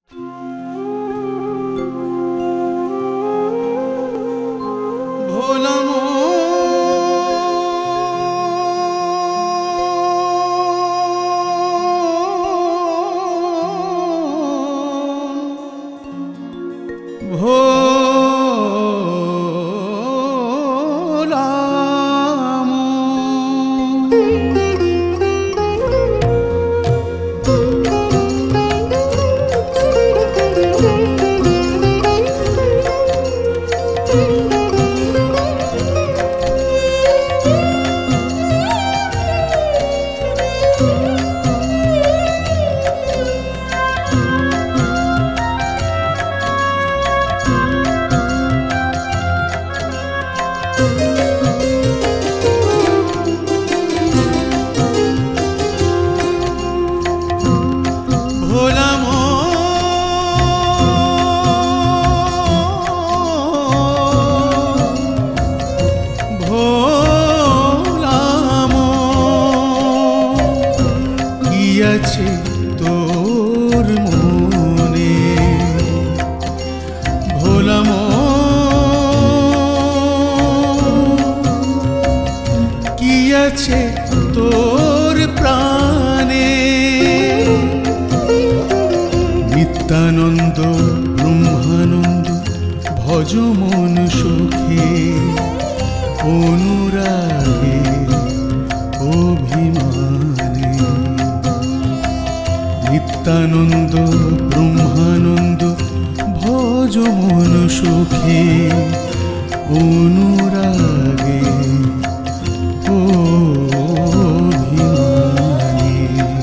নিত্যানন্দ ব্রহ্মানন্দ ভজ মন সুখে অনুরাগে অভিমানে। নিত্যানন্দ ব্রহ্মানন্দ ভজ মন সুখে অনুরাগে অভিমানে।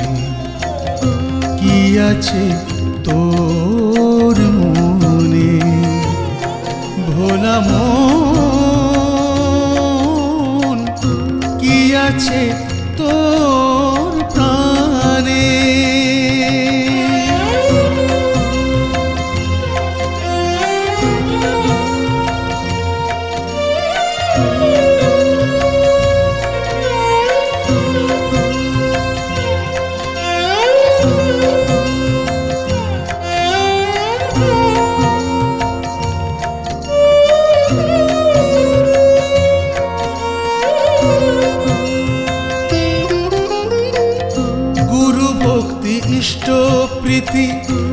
কি আছে তোর মনে ভোলা মন, কি আছে তোর প্রাণে? ইষ্ট প্রীতি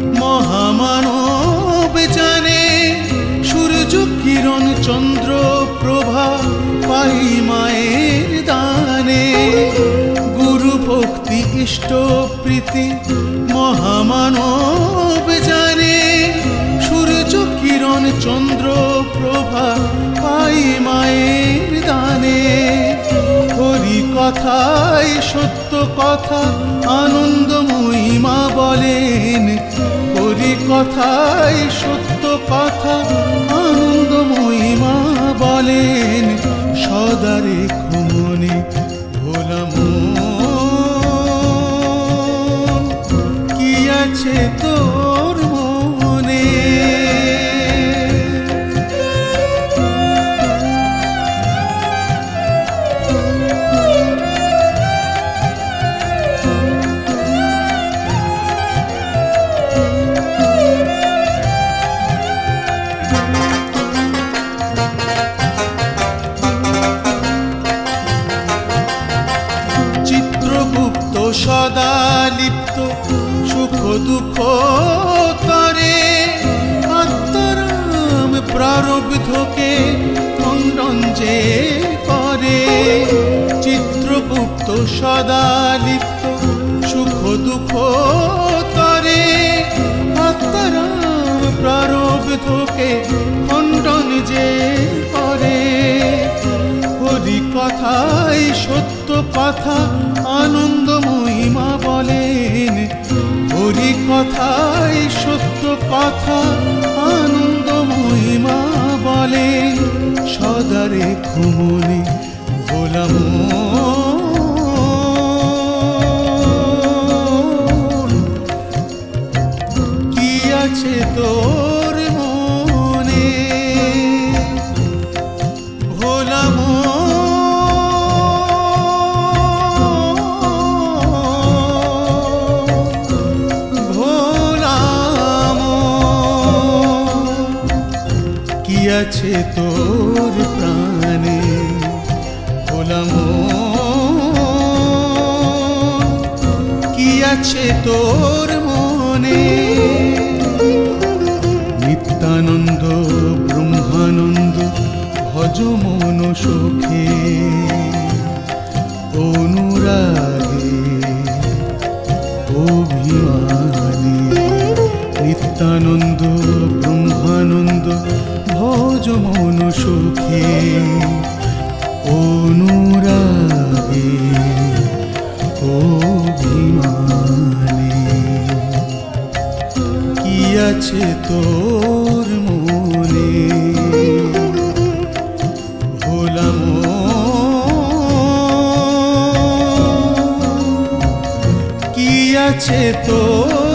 মহামানব জানে, সূর্য কিরণ চন্দ্র প্রভা পাই মায়ের দানে। গুরু ভক্তি ইষ্ট প্রীতি মহামানব জানে, সূর্য কিরণ চন্দ্র প্রভা পাই মায়ের দানে। হরি কথাই সত্য কথা আনন্দময়ী মা বলেন, হরি কথাই সত্য কথা আনন্দময়ী মা বলেন। সদা রেখো মনে ভোলা মন, কি আছে তোর মনে? সদা লিপ্ত সুখ দুঃখ করে, আত্মারাম প্রারব্ধকে খণ্ডন যে করে। চিত্রগুপ্ত সদা লিপ্ত সুখ দুঃখ করে, আত্মারাম প্রারব্ধকে খণ্ডন যে করে। হরি কথাই সত্য কথা আনন্দময়ী মা বলেন, হরি কথাই সত্য কথা আনন্দময়ী মা বলেন। সদা রেখো মনে ভোলা মন, কি আছে তোর মনে ভোলা মন? ভোলা মন। আছে তোর প্রাণে ভোলা মন, কি আছে তোর মনে? নিত্যানন্দ ব্রহ্মানন্দ ভজ মন সুখে, অনুরাগে অভিমানে। নিত্যানন্দ ব্রহ্মানন্দ ভজ মন সুখে, অনুরাগে অভিমানে। কি আছে তোর মনে ভোলা মন, কি আছে তোর